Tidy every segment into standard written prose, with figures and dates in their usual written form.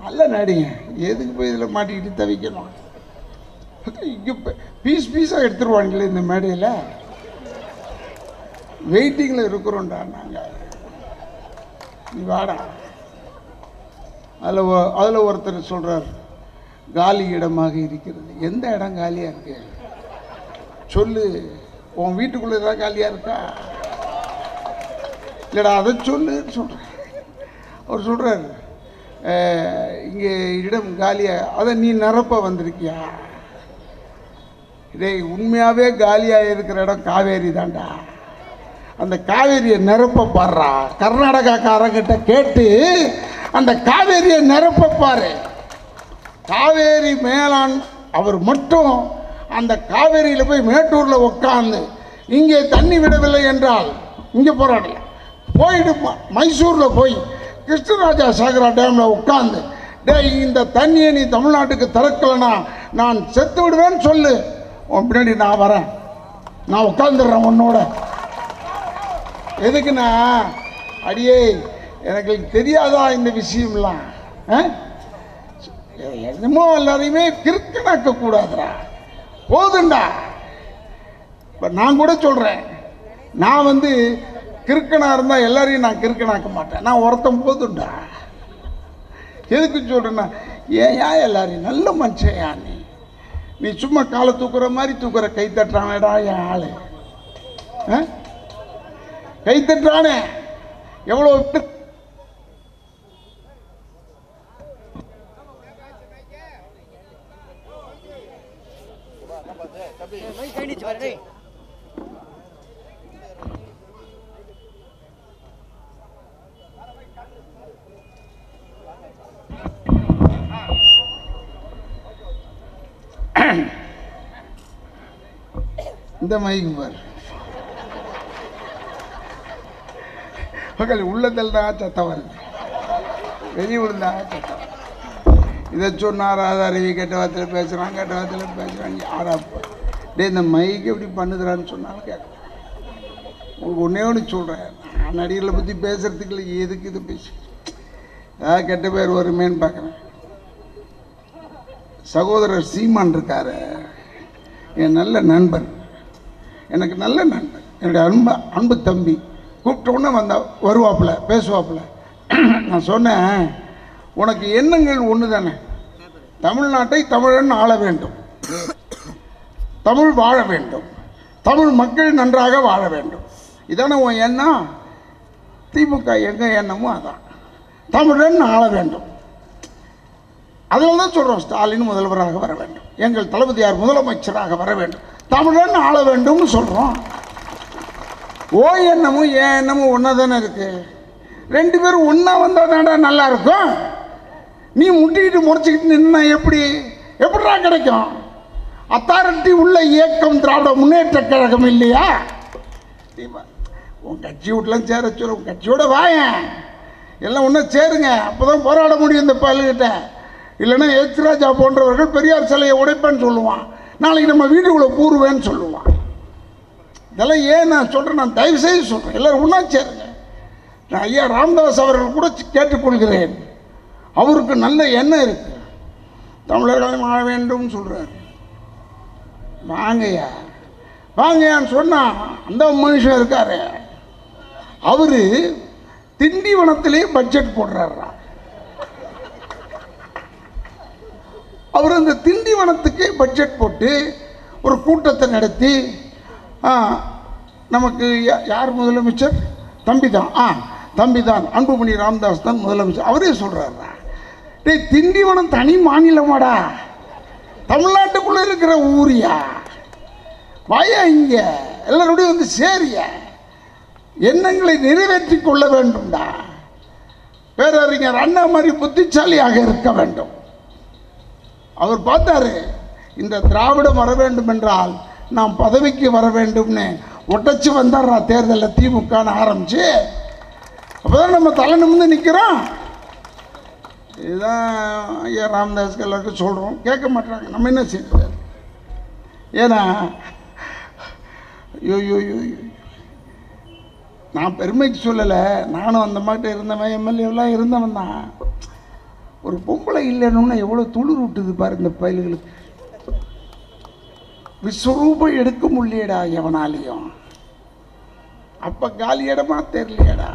நல்ல நடிங்க, எதுக்கு போய் இதில் மாட்டிக்கிட்டு தவிக்கணும்? இங்கே பீஸ் பீஸாக எடுத்துருவாங்களே இந்த மேடையில். வெயிட்டிங்கில் இருக்கிறோம்டா நாங்கள், நீ வாடா. அதில் ஒருத்தர் சொல்கிறார், காலி இடமாக இருக்கிறது. எந்த இடம் காலியாக இருக்கு சொல்லு. உன் வீட்டுக்குள்ளே ஏதாவது காலியாக இருக்கா? இல்லைடா அதை சொல்லுன்னு சொல்கிறேன். அவர் சொல்கிறார், இங்கே இடம் காலியாக, அதை நீ நிரப்ப வந்திருக்கியா? இதே உண்மையாகவே காலியாக இருக்கிற இடம் காவேரி தான்டா. அந்த காவேரியை நிரப்ப பாடுறா. கர்நாடகாக்காரங்கிட்ட கேட்டு அந்த காவேரியை நிரப்ப பாரு. காவேரி மேலான் அவர் மட்டும் அந்த காவேரியில் போய் மேட்டூரில் உட்காந்து இங்கே தண்ணி விடவில்லை என்றால் இங்கே போராடல, போயிட்டு மைசூரில் போய் கிருஷ்ணராஜா சாகரா டேமில் உட்காந்து, டே இந்த தண்ணியை நீ தமிழ்நாட்டுக்கு திறக்கலைன்னா நான் செத்து விடுவேன்னு சொல்லு. உன் பின்னாடி நான் வரேன், நான் உட்காந்துடுறேன் உன்னோட. எதுக்குண்ணா? அடியே எனக்கு தெரியாதா இந்த விஷயம்லாம்? என்னமோ எல்லாரையுமே கிறுக்கனாக்க கூடாதுடா, போதுண்டா. இப்போ நான் கூட சொல்கிறேன், நான் கிறுக்கனாக இருந்தால் எல்லாரையும் நான் கிறுக்கனாக்க மாட்டேன். நான் ஒருத்தன் போதுண்டா. எதுக்கு சொல்கிறேன்னா, ஏன் எல்லாரையும் நல்ல மனுஷன் நீ சும்மா காலை தூக்குற மாதிரி தூக்குற. கை தட்டுறானேடா என் ஆளு, கை தட்டுறானே எவ்வளோ. இந்த மைக்கு பாரு, உள்ளத்தில் தான் சத்தம் வருது, வெளியே விழுந்தா சத்தம். இதை சொன்னார் ராதா, ரவி கெட்ட வார்த்தையில் பேசுகிறான், கெட்ட வார்த்தையில் பேசுகிறாங்க. யாராப்பா டே இந்த மைக்கு எப்படி பண்ணுதுறான்னு சொன்னாலும் கேட்குறேன். உங்களுக்கு ஒன்றே ஒன்று சொல்கிறேன், நான் நடிகர்களை பற்றி பேசுகிறதுக்கு இல்லை, எதுக்கு இது பேசி ஏதாவது கெட்ட பேர் வருமேன்னு பார்க்குறேன். சகோதரர் சீமான் இருக்கார், என் நல்ல நண்பன், எனக்கு நல்ல நண்பன், என்னுடைய அன்பு தம்பி. கூப்பிட்டோன்னே வருவாப்புல, பேசுவாப்புல. நான் சொன்னேன், உனக்கு எண்ணங்கள் ஒன்று தானே, தமிழ்நாட்டை தமிழன் ஆள வேண்டும், தமிழ் வாழ வேண்டும், தமிழ் மக்கள் நன்றாக வாழ வேண்டும், இதானே உன் எண்ணம். திமுக எங்கள் எண்ணமும் அதான், தமிழன் ஆள வேண்டும். அதில் தான் சொல்கிறோம், ஸ்டாலின் முதல்வராக வர வேண்டும், எங்கள் தளபதியார் முதலமைச்சராக வர வேண்டும், தமிழன் ஆள வேண்டும்னு சொல்கிறோம். ஓ எண்ணமும் என் எண்ணமும் ஒன்றா தானே இருக்கு. ரெண்டு பேரும் ஒன்றா வந்தால் தாண்டா நல்லா இருக்கும். நீ முட்டிக்கிட்டு முறைச்சிக்கிட்டு நின்னா எப்படிடா கிடைக்கும்? அத்தாரிட்டி உள்ள இயக்கம் திராவிட முன்னேற்ற கழகம் இல்லையா? உன் கட்சி வீட்டிலாம் சேர சொல்ல, உன் கட்சியோட வாயன் எல்லாம் ஒன்றா சேருங்க, அப்போ தான் போராட முடியும் இந்த பல்கிட்ட. இல்லைன்னா ராஜா போன்றவர்கள் பெரியார் சிலையை உடைப்பேன்னு சொல்லுவான், நாளைக்கு நம்ம வீட்டுக்குள்ளே கூறுவேன்னு சொல்லுவான். இதெல்லாம் ஏன் நான் சொல்கிறேன், நான் தயவு செய்து சொல்கிறேன், எல்லோரும் ஒன்றா சேருங்க. நான் ஐயா ராமதாஸ் அவர்கள் கூட கேட்டுக்கொள்கிறேன், அவருக்கு நல்ல எண்ணம் இருக்குது, தமிழர்களை வாழ வேண்டும் சொல்கிறார். வாங்கயான்னு சொன்னால் அந்த மனுஷன் இருக்காரு, அவர் திண்டிவனத்திலே பட்ஜெட் போடுறாரா. அவர் அந்த திண்டிவனத்துக்கே பட்ஜெட் போட்டு ஒரு கூட்டத்தை நடத்தி, நமக்கு யார் முதலமைச்சர்? தம்பி தான் அன்புமணி ராமதாஸ் தான் முதலமைச்சர். அவரே சொல்கிறாரா, டே திண்டிவனம் தனி மாநிலமாடா, தமிழ்நாட்டுக்குள்ளே இருக்கிற ஊரியா, வாயா இங்கே எல்லாரோடையும் சேரிய, எண்ணங்களை நிறைவேற்றி கொள்ள வேண்டும்டா. பேரறிஞர் அண்ணா மாதிரி புத்திசாலியாக இருக்க வேண்டும். அவர் பார்த்தாரு, இந்த திராவிடம் வர வேண்டும் என்றால் நாம் பதவிக்கு வர வேண்டும்னு ஒட்டச்சு வந்தார்றா தேர்தலில் திமுகன்னு ஆரம்பிச்சு. அப்போதான் நம்ம தலை நிமிர்ந்து நிற்கிறோம். இதுதான் ஐயா ராமதாஸ்க்கு எல்லாருக்கும் சொல்கிறோம், கேட்க மாட்டாங்க. நம்ம என்ன செய்யறது? ஏன்னா ஐயோ நான் பெருமைக்கு சொல்லலை, நானும் அந்த மாதிரி இருந்தவன், எம்எல்ஏலாம் இருந்தவன் தான். ஒரு பொம்பளை இல்லைன்னா எவ்வளோ துளிர் விட்டுது பாரு இந்த பயல்களுக்கு. விஸ்வரூபம் எடுக்க முடியடா எவனாலையும். அப்போ காலி இடமா தெரியலையடா.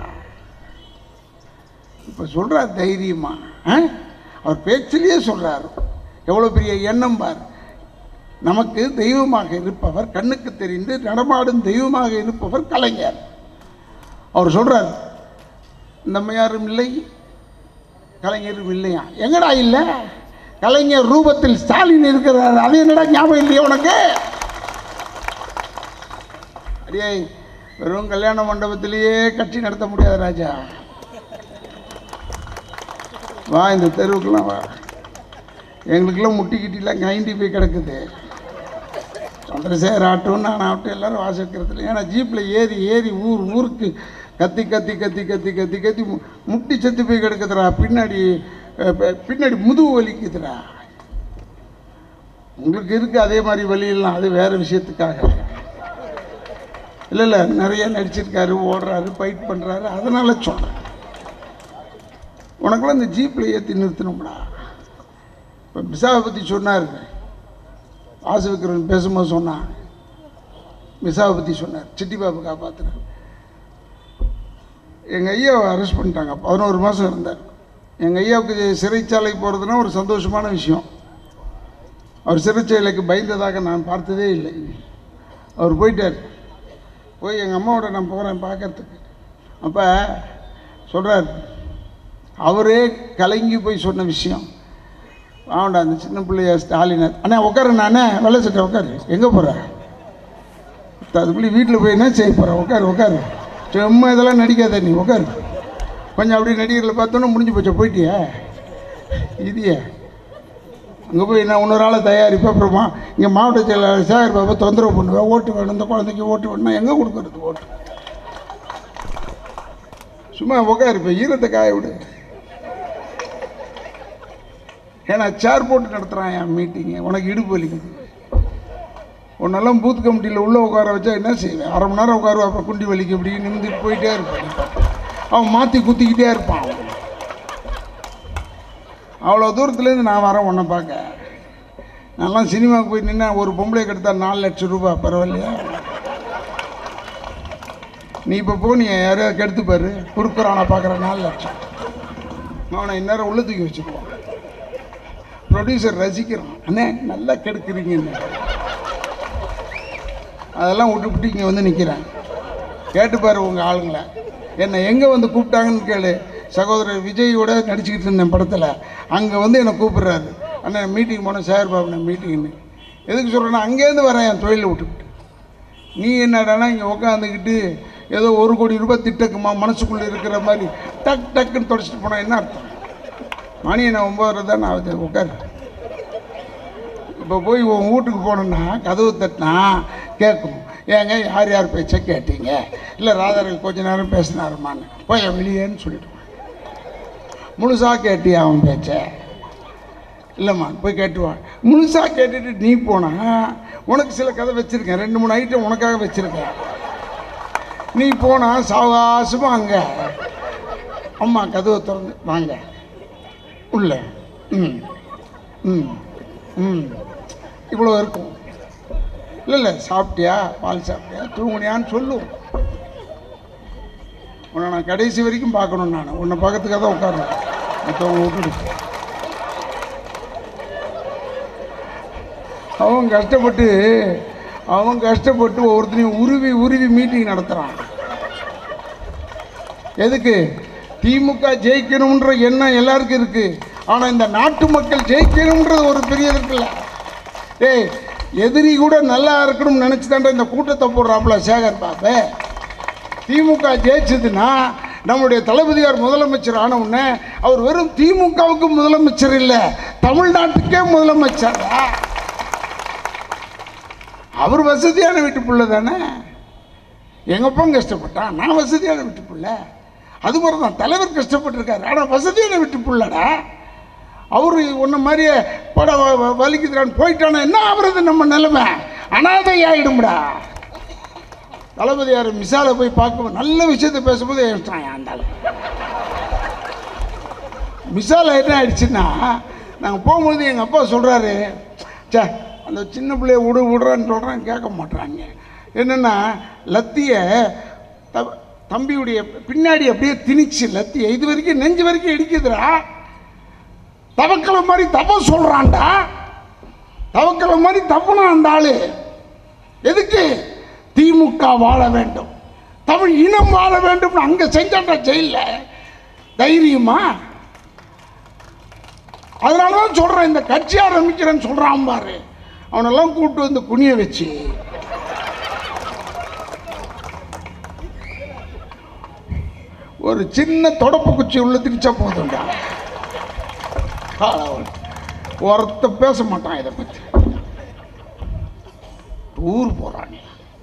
இப்போ சொல்கிறார் தைரியமா, அவர் பேச்சிலேயே சொல்கிறார். எவ்வளோ பெரிய எண்ணம் பார். நமக்கு தெய்வமாக இருப்பவர், கண்ணுக்கு தெரிந்து நடமாடும் தெய்வமாக இருப்பவர் கலைஞர். அவர் சொல்கிறார், இந்த யாரும் இல்லை, கலைஞரும் இல்லையா? எங்கடா இல்லை? கலைஞர் ரூபத்தில் ஸ்டாலின் இருக்கிறார். அது என்னடா ஞாபகம் இல்லையா உனக்கு? அடியே, வெறும் கல்யாண மண்டபத்திலேயே கட்சி நடத்த முடியாது ராஜா. வா, இந்த தெருவுக்கெல்லாம் வா. எங்களுக்கெல்லாம் முட்டிக்கிட்டிலாம் கைண்டி போய் கிடக்குது. சந்திரசேகர் ஆட்டும் நான் ஆகட்டும் எல்லோரும் வாசிக்கிறதுல. ஏன்னா ஜீப்பில் ஏறி ஏறி ஊருக்கு கத்தி கத்தி கத்தி கத்தி கத்தி கத்தி முட்டி செத்து போய் கிடக்குதுடா. பின்னாடி முதுகு வலிக்குதுடா. உங்களுக்கு இருக்குது அதே மாதிரி வலியெல்லாம். அது வேறு விஷயத்துக்காக இல்லை. நிறைய நடிச்சிருக்காரு, ஓடுறாரு, ஃபைட் பண்ணுறாரு. அதனால சொல்கிறேன். உனக்கெல்லாம் இந்த ஜீப்பில் ஏற்றி நிறுத்தணும்டா. இப்போ மிசாவை பற்றி சொன்னார், வாசவிக்கிறவன் பேசும்போது சொன்னான். மிசாவை பற்றி சொன்னார், சிட்டி பாபு காப்பாற்றுனார். எங்கள் ஐயாவை அரெஸ்ட் பண்ணிட்டாங்க. 11 மாதம் இருந்தார். எங்கள் ஐயாவுக்கு சிறைச்சாலை போகிறதுனா ஒரு சந்தோஷமான விஷயம். அவர் சிறைச்சாலைக்கு பயந்ததாக நான் பார்த்ததே இல்லை. அவர் போயிட்டார். போய் எங்கள் அம்மாவோட நான் போகிறேன் பார்க்கறதுக்கு. அப்போ சொல்கிறார், அவரே கலங்கி போய் சொன்ன விஷயம். ஆமாண்டா, அந்த சின்ன பிள்ளைய ஸ்டாலின் அண்ணா உட்காரு, நானே வெள்ளை சட்டை உட்காரு. எங்கே போகிற? அதுக்குள்ளே வீட்டில் போய் என்ன செய்ய போகிறேன்? உட்காரு. சும்மா இதெல்லாம் நடிக்காத நீ, உட்காரு. கொஞ்சம் அப்படி நடிகர்களை பார்த்தோன்னா முடிஞ்சு போச்சா, போயிட்டியா? இதையே அங்கே போய் நான் இன்னொரு ஆளை தயாரிப்பேன். அப்புறமா இங்கே மாவட்ட செயலாளர் சேகர் பாபா தொந்தரவு பண்ணுவேன். ஓட்டு வேணும், இந்த குழந்தைக்கு ஓட்டு வேணும்னா எங்கே கொடுக்குறது ஓட்டு? சும்மா உட்காருப்பேன், ஈரத்தை காய விடு. ஏன்னா சேர் போட்டு நடத்துகிறான் என் மீட்டிங்கு. உனக்கு இடுப்பு வலிக்குது. உன்னெல்லாம் பூத் கமிட்டியில் உள்ளே உட்கார வச்சா என்ன செய்வேன்? 1/2 மணி நேரம் உட்காருவா. அப்புறம் குண்டி வலிக்கு இப்படி நிமிந்துட்டு போயிட்டே இருப்பான். அவன் மாற்றி குத்திக்கிட்டே இருப்பான். அவ்வளோ தூரத்துலேருந்து நான் வரேன் உன்னை பார்க்க. நான்லாம் சினிமாவுக்கு போய் நின்னா ஒரு பொம்பளை கெடுத்தா 4 லட்சம் ரூபா. பரவாயில்லையா? நீ இப்போ போ, நீ யாரையாவது கெடுத்து பாரு. குறுக்குறானை பார்க்குற 4 லட்சம். அவனை இந்நேரம் உள்ள தூக்கி வச்சுக்குவான். ப்ரொடியூசர் ரசிக்கிறான், அண்ணே நல்லா கெடுக்குறீங்கன்னு. அதெல்லாம் விட்டு இங்கே வந்து நிற்கிறேன். கேட்டுப்பார் உங்கள் ஆளுங்களை. என்னை எங்கே வந்து கூப்பிட்டாங்கன்னு கேளு. சகோதரர் விஜயோட நடிச்சுக்கிட்டு இருந்தேன் படத்தில். அங்கே வந்து என்னை கூப்பிட்றாரு, அண்ணா மீட்டிங் போனேன் சேகர் பாபு நான் மீட்டிங்னு. எதுக்கு சொல்கிறேன்னா, அங்கேருந்து வரேன் என் தொழிலை விட்டுக்கிட்டு. நீ என்னடானா இங்கே உட்காந்துக்கிட்டு ஏதோ 1 கோடி ரூபாய் திட்டக்குமா மனசுக்குள்ளே இருக்கிற மாதிரி டக்குன்னு தொடச்சிட்டு போனால் என்ன அர்த்தம்? மணி என்ன 9:30 தான் ஆகுது. உட்காரு. இப்போ போய் உன் வீட்டுக்கு போனோன்னா கதவு தட்டினா கேட்கும், ஏங்க யார் பேச்சை கேட்டீங்க? இல்லை ராதாரவி கொஞ்ச நேரம் பேசினாருமான்னு. போய் வெளியேன்னு சொல்லிவிடுவோம். முழுசாக கேட்டியா அவன் பேச்சை? இல்லைம்மா போய் கேட்டுவான். முழுசாக கேட்டுட்டு நீ போனால் உனக்கு சில கதை வச்சுருக்கேன், 2-3 ஐட்டம் உனக்காக வச்சுருக்கேன். நீ போனால் சாவகாசமாக அங்கே அம்மா கதவை திறந்து வாங்க உள்ள இவ்வளோ இருக்கும். இல்லை சாப்பிட்டியா, பால் சாப்பிட்டியா, தூங்குனியான்னு சொல்லும். உன்னை நான் கடைசி வரைக்கும் பார்க்கணும். நான் உன்னை பார்க்கறதுக்காக தான் உட்காருவேன். மற்றவங்க விட்டுடு. அவன் கஷ்டப்பட்டு ஒவ்வொருத்தனையும் உருவி மீட்டிங் நடத்துகிறான். எதுக்கு? திமுக ஜெயிக்கணுன்ற எண்ணம் எல்லாருக்கும் இருக்குது. ஆனால் இந்த நாட்டு மக்கள் ஜெயிக்கணுன்றது ஒரு பெரிய இருக்குல்ல. ஏய், எதிரி கூட நல்லா இருக்கணும்னு நினச்சி தாண்டா இந்த கூட்டத்தை போடுறாப்புல சேகர் பாபு. திமுக ஜெயிச்சதுன்னா நம்முடைய தளபதியார் முதலமைச்சர் ஆன உடனே அவர் வெறும் திமுகவுக்கு முதலமைச்சர் இல்லை, தமிழ்நாட்டுக்கே முதலமைச்சர். அவர் வசதியான வீட்டு பிள்ளை தானே. எங்கள் அப்பா கஷ்டப்பட்டான், நான் வசதியான வீட்டு பிள்ளை. அது மாதிரி தான் தலைவர் கஷ்டப்பட்டுருக்காரு, ஆனால் வசதியான வீட்டு பிள்ளைடா. அவர் ஒன்றை மாதிரியே படம் வலிக்குதுறான்னு போயிட்டானா என்ன ஆகுறது? நம்ம நிலைமை அனாதை ஆகிடும்டா. தளபதியார் மிசாலை போய் பார்க்க நல்ல விஷயத்தை பேசும்போது ஏற்றான். ஆண்டாள் மிசால் என்ன ஆயிடுச்சுன்னா, நாங்கள் போகும்போது எங்கள் அப்பா சொல்கிறாரு, சே அந்த சின்ன பிள்ளைய விடுறான்னு சொல்கிறான், கேட்க மாட்டாங்க. என்னென்னா லத்தியை தம்பியுடைய பின்னாடி அப்படியே திணிச்சு லத்தியை இது வரைக்கும் நெஞ்சு வரைக்கும் இடிக்குதுடா. தவக்கலை மாதிரி தப்ப சொல்கிறான்டா, தவக்கலை மாதிரி தப்புனா அந்த ஆளு எதுக்கு? திமுக வாழ வேண்டும், தமிழ் இனம் வாழ வேண்டும். அங்கே செஞ்சான்டா ஜெயிலில். தைரியமா? அதனால தான் சொல்கிறேன், இந்த கட்சி ஆரம்பிக்கிறேன்னு சொல்கிறான் பாரு, அவனெல்லாம் கூப்பிட்டு வந்து குனிய வச்சு ஒரு சின்ன தொடப்பு குச்சி உள்ள திரிச்சா போதும்டா. ஒருத்த பேச மாட்டான் இதை பற்றி. டூர் போகிறாங்க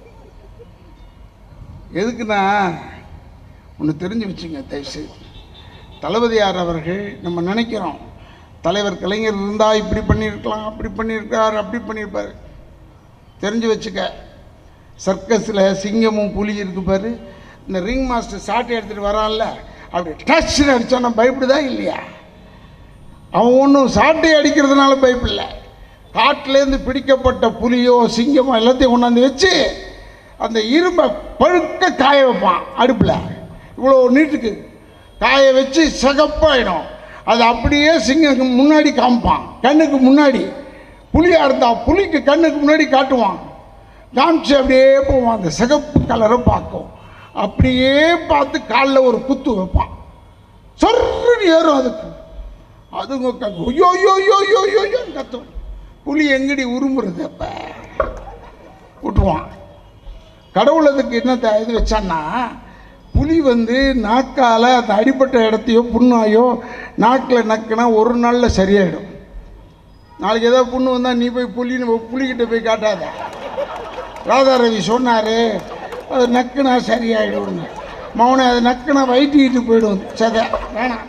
எதுக்குன்னா, ஒன்று தெரிஞ்சு வச்சுங்க தயவுசெய்து. தளபதியார் அவர்கள் நம்ம நினைக்கிறோம் தலைவர் கலைஞர் இருந்தால் இப்படி பண்ணியிருக்கலாம், அப்படி பண்ணியிருக்கார், அப்படி பண்ணியிருப்பார். தெரிஞ்சு வச்சுக்க, சர்க்கஸில் சிங்கமும் புலி இருக்கு பாரு, இந்த ரிங் மாஸ்டர் சாட்டை எடுத்துகிட்டு வரான்ல, அப்படி டச்சுன்னு அடித்தானா பயப்படுதா இல்லையா? அவன் ஒன்றும் சாட்டை அடிக்கிறதுனால பயப்பில்ல, காட்டிலேருந்து பிடிக்கப்பட்ட புலியோ சிங்கமோ எல்லாத்தையும் கொண்டாந்து வச்சு அந்த இரும்பை பழுக்க காய வைப்பான் அடுப்பில். இவ்வளோ நீட்டுக்கு காய வச்சு சிகப்பாயிடும். அது அப்படியே சிங்கம் முன்னாடி காமிப்பான், கண்ணுக்கு முன்னாடி. புலியாக இருந்தால் புலிக்கு கண்ணுக்கு முன்னாடி காட்டுவான், காமிச்சு அப்படியே போவான். அந்த சிகப்பு கலரை பார்க்கும், அப்படியே பார்த்து காலில் ஒரு குத்து வைப்பான், சொர்ன்னு ஏறும் அதுக்கு. அதுங்க ஐயோ யோ யோ யோ யோ யோன்னு கத்தும். புலி எங்கடி உருமுறது? அப்போ விட்டுருவான். கடவுள் அதுக்கு என்ன இது வச்சான்னா, புலி நாக்கால் அந்த அடிப்பட்ட இடத்தையோ புண்ணாயோ நாக்கில் நக்குனா ஒரு நாளில் சரியாயிடும். நாளைக்கு ஏதாவது புண்ணு வந்தால் நீ போய் புலிக்கிட்ட போய் காட்டாத. ராதா ரவி சொன்னார், அது நக்குனா சரியாயிடும். மௌனை அது நக்குனா வயிற்றிட்டு போயிடும். சதை வேணாம்.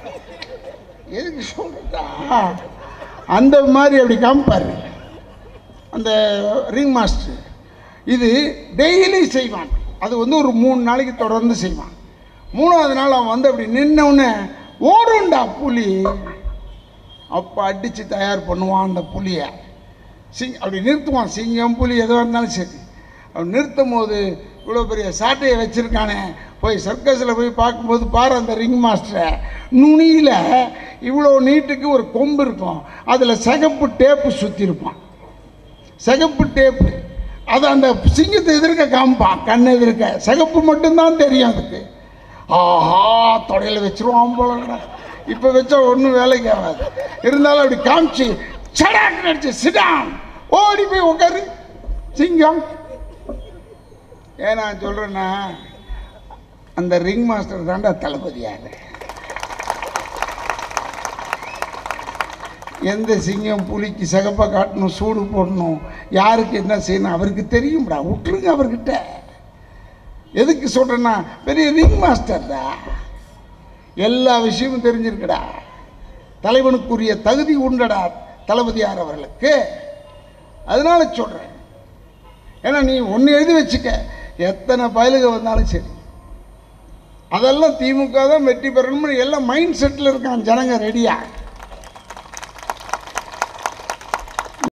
எதுக்கு சொல்றா? அந்த மாதிரி அப்படி காமிப்பார் அந்த ரிங் மாஸ்டர். இது டெய்லி செய்வான். அது ஒரு 3 நாளைக்கு தொடர்ந்து செய்வான். 3ஆவது நாள் அவன் அப்படி நின்னவுடனே ஓடுண்டா புலி. அப்போ அடித்து தயார் பண்ணுவான் அந்த புலியை. அப்படி நிறுத்துவான். சிங்கம் புலி எதுவாக இருந்தாலும் சரி, அவன் நிறுத்தும் போது இவ்வளோ பெரிய சாட்டையை வச்சுருக்கானே, போய் சர்க்கஸில் போய் பார்க்கும்போது பாரு, அந்த ரிங் மாஸ்டரை நுனியில் இவ்வளோ நீட்டுக்கு ஒரு கொம்பு இருக்கும், அதில் சிகப்பு டேப்பு சுற்றிருப்பான். சிகப்பு டேப்பு அதை அந்த சிங்கத்தை எதிர்க்க காமிப்பான், கண் எதிர்க்க. சிகப்பு மட்டும்தான் தெரியும் அதுக்கு. ஆஹா, தொடையில் வச்சுருவான் போல. இப்போ வச்சா ஒன்றும் வேலைக்கு ஆகாது. இருந்தாலும் அப்படி காமிச்சு சடாக்கு நடிச்சு சிடான் ஓடி போய் உட்காரு சிங்கம். ஏன் நான் சொல்கிறேன்னா, அந்த ரிங் மாஸ்டர் தாண்டா தளபதியார். எந்த சிங்கம் புலிக்கு சிகப்பாக காட்டணும், சூடு போடணும், யாருக்கு என்ன செய்யணும் அவருக்கு தெரியும்டா. விட்டுருங்க அவர்கிட்ட. எதுக்கு சொல்கிறேன்னா, பெரிய ரிங் மாஸ்டர்டா, எல்லா விஷயமும் தெரிஞ்சிருக்குடா. தலைவனுக்குரிய தகுதி உண்டடா தளபதியார் அவர்களுக்கு. அதனால சொல்கிறேன். ஏன்னா நீ ஒன்று எழுதி வச்சுக்க, எத்தனை பயலுக வந்தாலும் சரி, அதெல்லாம் திமுக தான் வெற்றி பெறணும்னு எல்லாம் மைண்ட் செட்டில் இருக்கான் ஜனங்க ரெடியாக.